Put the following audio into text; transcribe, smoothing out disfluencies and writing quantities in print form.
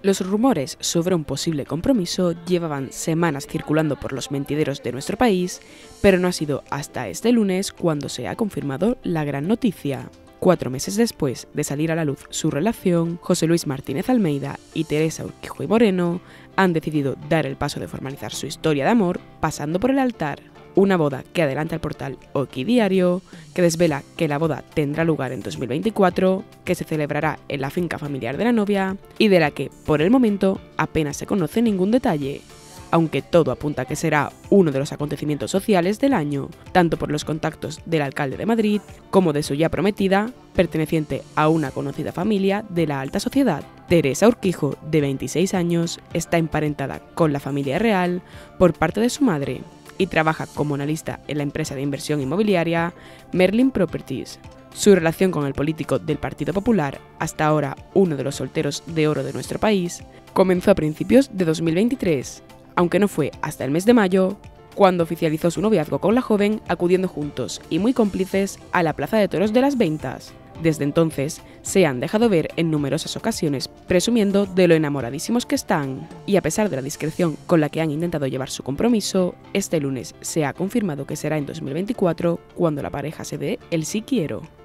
Los rumores sobre un posible compromiso llevaban semanas circulando por los mentideros de nuestro país, pero no ha sido hasta este lunes cuando se ha confirmado la gran noticia. 4 meses después de salir a la luz su relación, José Luis Martínez Almeida y Teresa Urquijo y Moreno han decidido dar el paso de formalizar su historia de amor pasando por el altar. Una boda que adelanta el portal Okidiario, que desvela que la boda tendrá lugar en 2024, que se celebrará en la finca familiar de la novia y de la que, por el momento, apenas se conoce ningún detalle, aunque todo apunta a que será uno de los acontecimientos sociales del año, tanto por los contactos del alcalde de Madrid como de su ya prometida, perteneciente a una conocida familia de la alta sociedad. Teresa Urquijo, de 26 años, está emparentada con la familia real por parte de su madre y trabaja como analista en la empresa de inversión inmobiliaria Merlin Properties. Su relación con el político del Partido Popular, hasta ahora uno de los solteros de oro de nuestro país, comenzó a principios de 2023, aunque no fue hasta el mes de mayo cuando oficializó su noviazgo con la joven, acudiendo juntos y muy cómplices a la Plaza de Toros de las Ventas. Desde entonces, se han dejado ver en numerosas ocasiones, presumiendo de lo enamoradísimos que están. Y a pesar de la discreción con la que han intentado llevar su compromiso, este lunes se ha confirmado que será en 2024 cuando la pareja se dé el sí quiero.